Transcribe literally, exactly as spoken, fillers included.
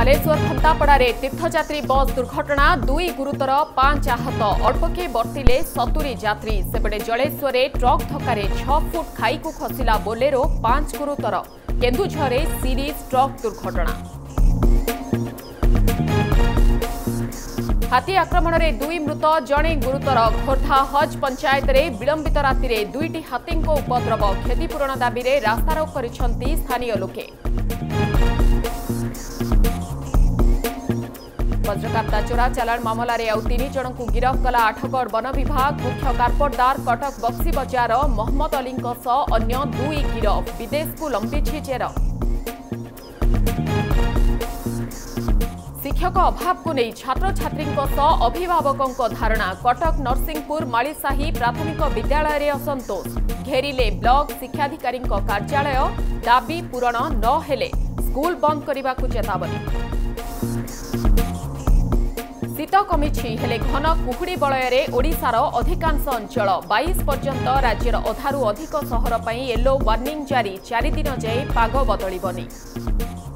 बालेश्वर खंतापड़ारे तीर्थयात्री बस दुर्घटना दुई गुरुतर पांच आहत अल्पके बर्तिले सतुरी यात्री सेपटे जलेश्वरे ट्रक धक्का छह फुट खाई को खसिला बोलेरो पांच गुरुतर केन्दुझरे सीरीज ट्रक दुर्घटना हाथी आक्रमण में दुई मृत जड़े गुरुतर खोर्धा हज पंचायत रे विलंबित राति रे दुईटी हाथी उपद्रव क्षतिपूरण दाबी रे रास्तारोक करिसेंती स्थानीय लोके वज्रकाप्ता चोरा चालाण मामलें आउ तीन जन को गिरफ कला आठगढ़ वन विभाग मुख्य कारपोटदार कटक बक्सी बजार मोहम्मद अली अन्य दुई गिरफ विदेश को लंबिछि जेर शिक्षक अभाव को नहीं छात्र छात्री अभिभावकों धारणा कटक नरसिंहपुर मालीसाही प्राथमिक विद्यालय रे असंतोष घेरिले ब्लॉक शिक्षाधिकारी कार्यालय दाबी पूरण न हेले स्कूल बंद करने को चेतावनी शीत कमिछि हेले घन कुहुड़ी बलय ओडिशार अधिकांश अंचल बाईस पर्यंत राज्यर अधारू अधिक सहर पर येलो वार्निंग जारी चारि दिन जाए पाग बदलिबनी।